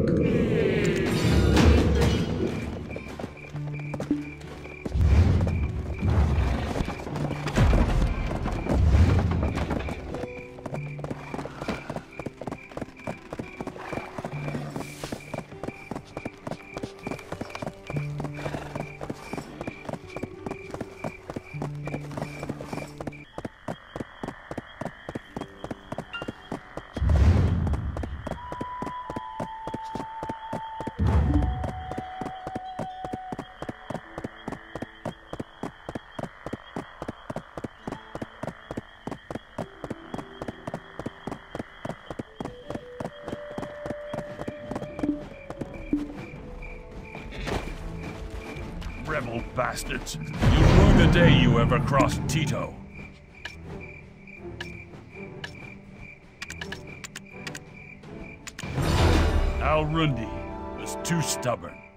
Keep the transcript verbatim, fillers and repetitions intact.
Rebel bastards. You'll rue the day you ever crossed Tito. Al-Rundi was too stubborn.